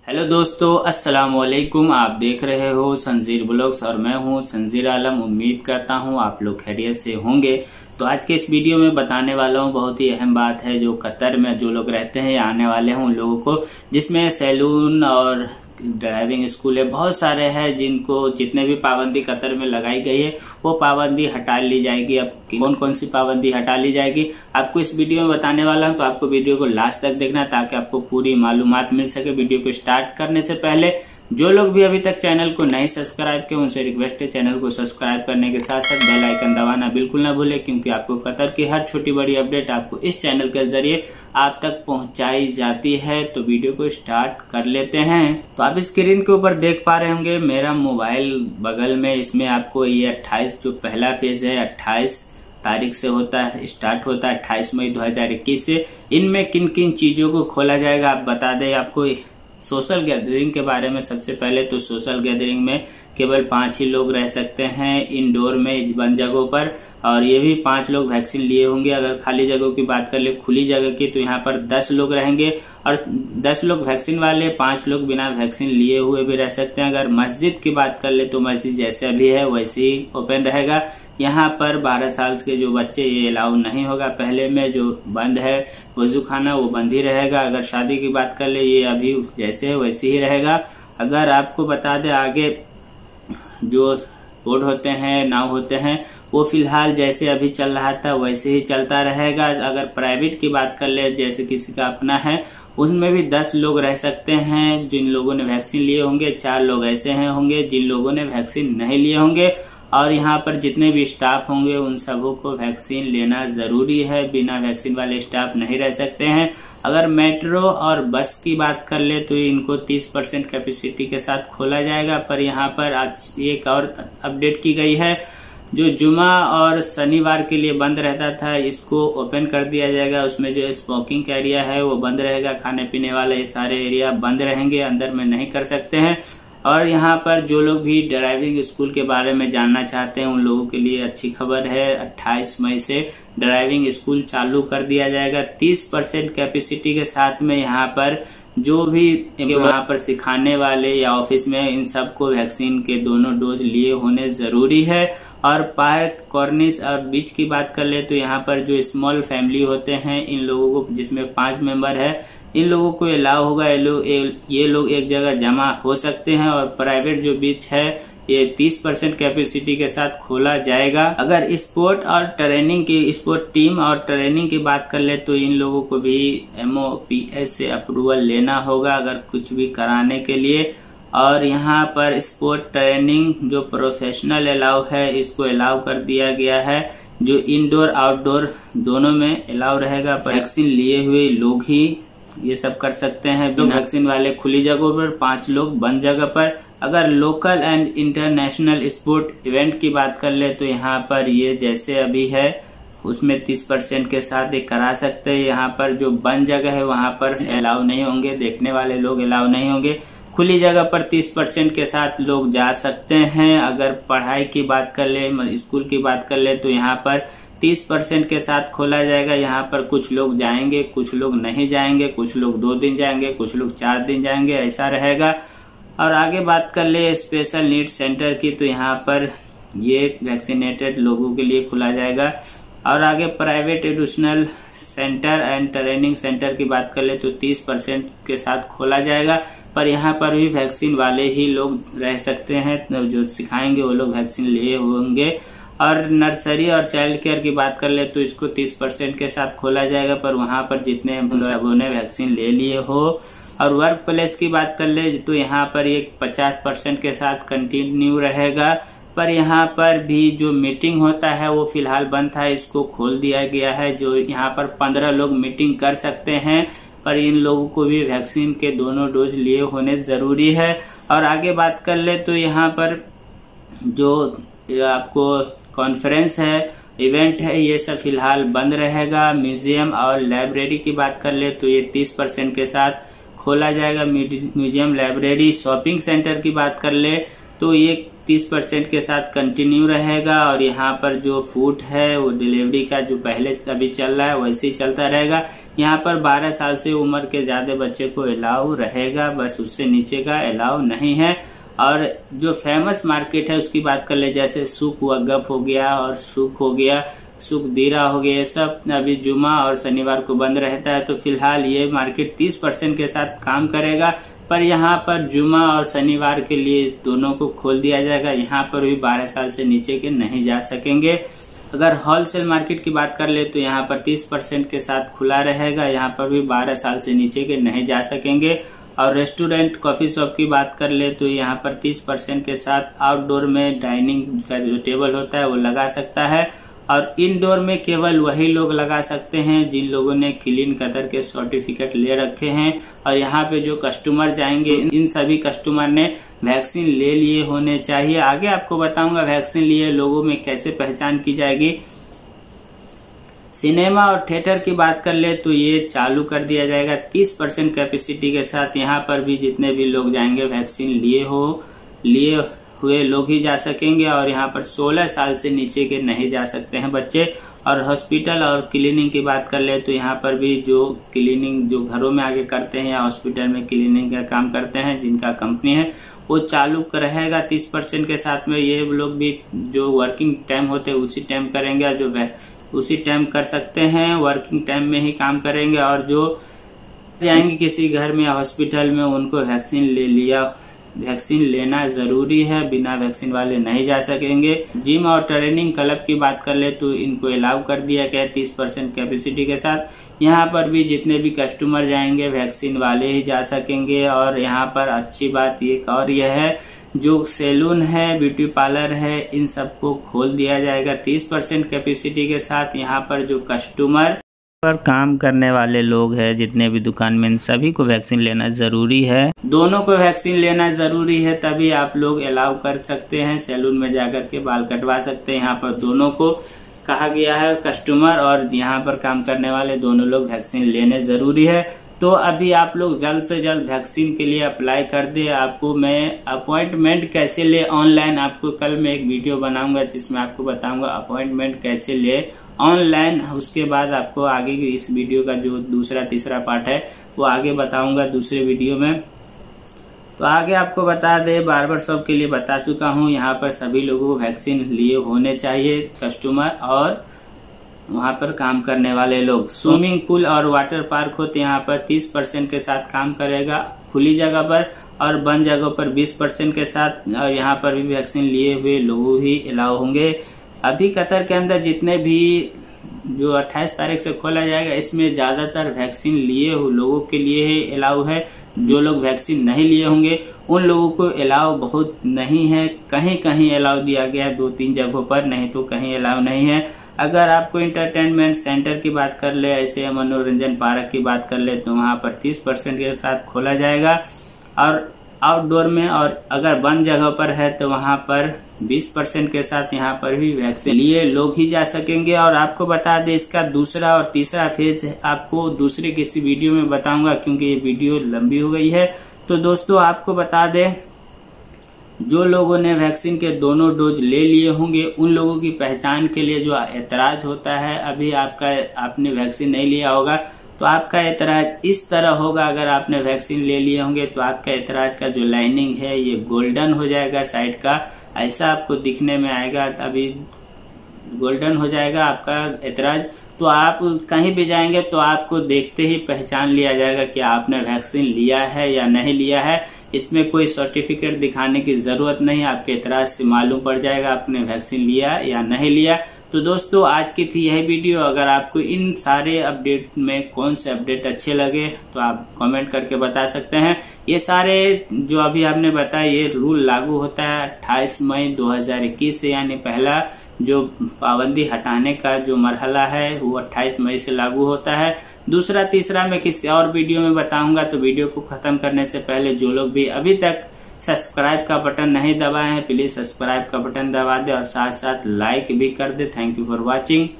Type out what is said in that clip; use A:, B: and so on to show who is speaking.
A: Hello दोस्तों, अस्सलाम वालेकुम। आप देख रहे हो संजीर ब्लॉग्स और मैं हूं संजीर आलम। उम्मीद करता हूं आप लोग खैरियत से होंगे। तो आज के इस वीडियो में बताने वाला हूं बहुत ही अहम बात है जो कतर में जो लोग रहते हैं या आने वाले हैं उन लोगों को, जिसमें सैलून और ड्राइविंग स्कूल है, बहुत सारे हैं जिनको जितने भी पाबंदी कतर में लगाई गई है वो पाबंदी हटा ली जाएगी। अब कौन कौन सी पाबंदी हटा ली जाएगी आपको इस वीडियो में बताने वाला हूं, तो आपको वीडियो को लास्ट तक देखना ताकि आपको पूरी मालूमात मिल सके। वीडियो को स्टार्ट करने से पहले जो लोग भी अभी तक चैनल को नहीं सब्सक्राइब किए उनसे रिक्वेस्ट है चैनल को सब्सक्राइब करने के साथ साथ बेल आइकन दबाना बिल्कुल ना भूले, क्योंकि आपको कतर की हर छोटी बड़ी अपडेट आपको इस चैनल के जरिए आप तक पहुंचाई जाती है। तो वीडियो को स्टार्ट कर लेते हैं। तो आप स्क्रीन के ऊपर देख पा रहे होंगे मेरा मोबाइल बगल में, इसमें आपको ये 28 जो पहला फेज है 28 तारीख से होता है, स्टार्ट होता है 28 मई 2021 से। इनमें किन किन चीजों को खोला जाएगा आप बता दें आपको। सोशल गैदरिंग के बारे में सबसे पहले तो सोशल गैदरिंग में केवल 5 ही लोग रह सकते हैं इंडोर में बंद जगहों पर, और ये भी 5 लोग वैक्सीन लिए होंगे। अगर खाली जगहों की बात कर ले खुली जगह की, तो यहाँ पर 10 लोग रहेंगे और 10 लोग वैक्सीन वाले, 5 लोग बिना वैक्सीन लिए हुए भी रह सकते हैं। अगर मस्जिद की बात कर ले तो मस्जिद जैसे अभी है वैसे ही ओपन रहेगा। यहाँ पर 12 साल के जो बच्चे ये अलाउ नहीं होगा। पहले में जो बंद है वजू खाना वो बंद ही रहेगा। अगर शादी की बात कर ले ये अभी जैसे है वैसे ही रहेगा। अगर आपको बता दें आगे जो बोट होते हैं नाव होते हैं वो फिलहाल जैसे अभी चल रहा था वैसे ही चलता रहेगा। अगर प्राइवेट की बात कर ले जैसे किसी का अपना है उसमें भी 10 लोग रह सकते हैं जिन लोगों ने वैक्सीन लिए होंगे। 4 लोग ऐसे हैं होंगे जिन लोगों ने वैक्सीन नहीं लिए होंगे, और यहाँ पर जितने भी स्टाफ होंगे उन सबों को वैक्सीन लेना जरूरी है। बिना वैक्सीन वाले स्टाफ नहीं रह सकते हैं। अगर मेट्रो और बस की बात कर ले तो इनको 30% कैपेसिटी के साथ खोला जाएगा। पर यहाँ पर आज एक और अपडेट की गई है, जो जुमा और शनिवार के लिए बंद रहता था इसको ओपन कर दिया जाएगा। उसमें जो स्मोकिंग का एरिया है वो बंद रहेगा, खाने पीने वाले ये सारे एरिया बंद रहेंगे, अंदर में नहीं कर सकते हैं। और यहाँ पर जो लोग भी ड्राइविंग स्कूल के बारे में जानना चाहते हैं उन लोगों के लिए अच्छी खबर है, 28 मई से ड्राइविंग स्कूल चालू कर दिया जाएगा 30% कैपेसिटी के साथ में। यहाँ पर जो भी वहाँ पर सिखाने वाले या ऑफिस में इन सबको वैक्सीन के दोनों डोज लिए होने जरूरी है। और पार्क कॉर्निश और बीच की बात कर ले तो यहाँ पर जो स्मॉल फैमिली होते हैं इन लोगों को, जिसमें 5 मेंबर है, इन लोगों को अलाउ होगा। ये लोग एक जगह जमा हो सकते हैं। और प्राइवेट जो बीच है ये 30% कैपेसिटी के साथ खोला जाएगा। अगर स्पोर्ट और ट्रेनिंग की स्पोर्ट टीम और ट्रेनिंग की बात कर ले तो इन लोगों को भी MOPS से अप्रूवल लेना होगा अगर कुछ भी कराने के लिए। और यहाँ पर स्पोर्ट ट्रेनिंग जो प्रोफेशनल अलाउ है इसको अलाउ कर दिया गया है, जो इंडोर आउटडोर दोनों में अलाउ रहेगा। पर वैक्सीन लिए हुए लोग ही ये सब कर सकते हैं। वैक्सीन वाले खुली जगहों पर, 5 लोग बंद जगह पर। अगर local and international sport event की बात कर ले तो यहाँ पर ये जैसे अभी है उसमें 30% के साथ ये करा सकते हैं। यहाँ पर जो बंद जगह है वहाँ पर अलाउ नहीं होंगे, देखने वाले लोग अलाउ नहीं होंगे। खुली जगह पर 30% के साथ लोग जा सकते हैं। अगर पढ़ाई की बात कर ले, स्कूल की बात कर ले तो यहाँ पर 30% के साथ खोला जाएगा। यहाँ पर कुछ लोग जाएंगे, कुछ लोग नहीं जाएंगे, कुछ लोग 2 दिन जाएंगे, कुछ लोग 4 दिन जाएंगे, ऐसा रहेगा। और आगे बात कर ले स्पेशल नीड सेंटर की, तो यहाँ पर ये वैक्सीनेटेड लोगों के लिए खुला जाएगा। और आगे private educational centre and training centre की बात कर ले तो 30% के साथ खोला जाएगा। पर यहाँ पर भी वैक्सीन वाले ही लोग रह सकते हैं, जो सिखाएंगे वो लोग वैक्सीन लिए होंगे। और नर्सरी और चाइल्ड केयर की बात कर ले तो इसको 30% के साथ खोला जाएगा, पर वहाँ पर जितने सबों ने वैक्सीन ले लिए हो। और वर्क प्लेस की बात कर ले तो यहाँ पर ये 50% के साथ कंटिन्यू रहेगा। पर यहाँ पर भी जो मीटिंग होता है वो फिलहाल बंद था, इसको खोल दिया गया है। जो यहाँ पर 15 लोग मीटिंग कर सकते हैं, पर इन लोगों को भी वैक्सीन के दोनों डोज लिए होने जरूरी है। और आगे बात कर ले तो यहाँ पर जो आपको कॉन्फ्रेंस है, इवेंट है, ये सब फिलहाल बंद रहेगा। म्यूजियम और लाइब्रेरी की बात कर ले तो ये 30% के साथ खोला जाएगा। म्यूजियम, लाइब्रेरी, शॉपिंग सेंटर की बात कर ले तो ये 30% के साथ कंटिन्यू रहेगा। और यहाँ पर जो फूड है वो डिलीवरी का जो पहले अभी चल रहा है वैसे ही चलता रहेगा। यहाँ पर 12 साल से उम्र के ज्यादा बच्चे को अलाउ रहेगा, बस उससे नीचे का अलाउ नहीं है। और जो फेमस मार्केट है उसकी बात कर ले, जैसे सुख वगफ हो गया और सुख हो गया, सुख दीरा हो गया, ये सब अभी जुमा और शनिवार को बंद रहता है। तो फिलहाल ये मार्केट 30% के साथ काम करेगा, पर यहाँ पर जुमा और शनिवार के लिए इस दोनों को खोल दिया जाएगा। यहाँ पर भी 12 साल से नीचे के नहीं जा सकेंगे। अगर होलसेल मार्केट की बात कर ले तो यहाँ पर 30% के साथ खुला रहेगा, यहाँ पर भी 12 साल से नीचे के नहीं जा सकेंगे। और रेस्टोरेंट कॉफी शॉप की बात कर ले तो यहाँ पर 30% के साथ आउटडोर में डाइनिंग का जो टेबल होता है वो लगा सकता है, और इनडोर में केवल वही लोग लगा सकते हैं जिन लोगों ने क्लीन कतर के सर्टिफिकेट ले रखे हैं। और यहाँ पे जो कस्टमर जाएंगे इन सभी कस्टमर ने वैक्सीन ले लिए होने चाहिए। आगे आपको बताऊंगा वैक्सीन लिए लोगों में कैसे पहचान की जाएगी। सिनेमा और थिएटर की बात कर ले तो ये चालू कर दिया जाएगा 30% कैपेसिटी के साथ। यहाँ पर भी जितने भी लोग जाएंगे वैक्सीन लिए हुए लोग ही जा सकेंगे, और यहाँ पर 16 साल से नीचे के नहीं जा सकते हैं बच्चे। और हॉस्पिटल और क्लीनिंग की बात कर ले तो यहाँ पर भी जो क्लीनिंग जो घरों में आगे करते हैं या हॉस्पिटल में क्लीनिंग का काम करते हैं जिनका कंपनी है वो चालू रहेगा 30% के साथ में। ये लोग भी जो वर्किंग टाइम होते हैं उसी टाइम करेंगे, जो उसी टाइम कर सकते हैं, वर्किंग टाइम में ही काम करेंगे। और जो जाएंगे किसी घर में या हॉस्पिटल में उनको वैक्सीन लेना जरूरी है, बिना वैक्सीन वाले नहीं जा सकेंगे। जिम और ट्रेनिंग क्लब की बात कर ले तो इनको अलाउ कर दिया गया 30% कैपेसिटी के साथ। यहाँ पर भी जितने भी कस्टमर जाएंगे वैक्सीन वाले ही जा सकेंगे। और यहाँ पर अच्छी बात एक और यह है, जो सैलून है, ब्यूटी पार्लर है, इन सबको खोल दिया जाएगा 30% कैपेसिटी के साथ। यहाँ पर जो कस्टमर पर काम करने वाले लोग हैं, जितने भी दुकान में, इन सभी को वैक्सीन लेना जरूरी है। दोनों को वैक्सीन लेना जरूरी है, तभी आप लोग अलाउ कर सकते हैं, सैलून में जाकर के बाल कटवा सकते हैं। यहाँ पर दोनों को कहा गया है, कस्टमर और यहाँ पर काम करने वाले दोनों लोग वैक्सीन लेने जरूरी है। तो अभी आप लोग जल्द से जल्द वैक्सीन के लिए अप्लाई कर दे। आपको मैं अपॉइंटमेंट कैसे ले ऑनलाइन, आपको कल मैं एक वीडियो बनाऊंगा जिसमें आपको बताऊंगा अपॉइंटमेंट कैसे ले ऑनलाइन। उसके बाद आपको आगे इस वीडियो का जो दूसरा तीसरा पार्ट है वो आगे बताऊंगा दूसरे वीडियो में। तो आगे आपको बता दे, बार्बर शॉप के लिए बता चुका हूँ, यहाँ पर सभी लोगों को वैक्सीन लिए होने चाहिए, कस्टमर और वहाँ पर काम करने वाले लोग। स्विमिंग पूल और वाटर पार्क होते यहाँ पर 30% के साथ काम करेगा खुली जगह पर, और बंद जगह पर 20% के साथ। और यहाँ पर भी वैक्सीन लिए हुए लोग ही अलाउ होंगे। अभी कतर के अंदर जितने भी जो 28 तारीख से खोला जाएगा इसमें ज्यादातर वैक्सीन लिए हुए लोगों के लिए ही अलाउ है। जो लोग वैक्सीन नहीं लिए होंगे उन लोगों को अलाउ बहुत नहीं है। कहीं कहीं अलाउ दिया गया है, 2-3 जगहों पर, नहीं तो कहीं अलाउ नहीं है। अगर आपको इंटरटेनमेंट सेंटर की बात कर ले, ऐसे मनोरंजन पार्क की बात कर ले, तो वहाँ पर 30% के साथ खोला जाएगा और आउटडोर में। और अगर बंद जगह पर है तो वहाँ पर 20% के साथ यहाँ पर भी वैक्सीन लिए लोग ही जा सकेंगे। और आपको बता दें, इसका दूसरा और तीसरा फेज आपको दूसरे किसी वीडियो में बताऊंगा, क्योंकि ये वीडियो लंबी हो गई है। तो दोस्तों आपको बता दें, जो लोगों ने वैक्सीन के दोनों डोज ले लिए होंगे उन लोगों की पहचान के लिए जो ऐतराज होता है, अभी आपने वैक्सीन नहीं लिया होगा तो आपका ऐतराज इस तरह होगा। अगर आपने वैक्सीन ले लिए होंगे तो आपका ऐतराज का जो लाइनिंग है ये गोल्डन हो जाएगा, साइड का ऐसा आपको दिखने में आएगा, अभी गोल्डन हो जाएगा आपका ऐतराज। तो आप कहीं भी जाएंगे तो आपको देखते ही पहचान लिया जाएगा कि आपने वैक्सीन लिया है या नहीं लिया है। इसमें कोई सर्टिफिकेट दिखाने की जरूरत नहीं, आपके ऐतराज से मालूम पड़ जाएगा आपने वैक्सीन लिया या नहीं लिया। तो दोस्तों आज की थी यह वीडियो। अगर आपको इन सारे अपडेट में कौन से अपडेट अच्छे लगे तो आप कमेंट करके बता सकते हैं। ये सारे जो अभी आपने बताया ये रूल लागू होता है 28 मई 2021 से, यानी पहला जो पाबंदी हटाने का जो मरहला है वो 28 मई से लागू होता है। दूसरा तीसरा मैं किसी और वीडियो में बताऊंगा। तो वीडियो को खत्म करने से पहले जो लोग भी अभी तक सब्सक्राइब का बटन नहीं दबाए हैं प्लीज सब्सक्राइब का बटन दबा दे और साथ साथ लाइक भी कर दे। Thank you for watching.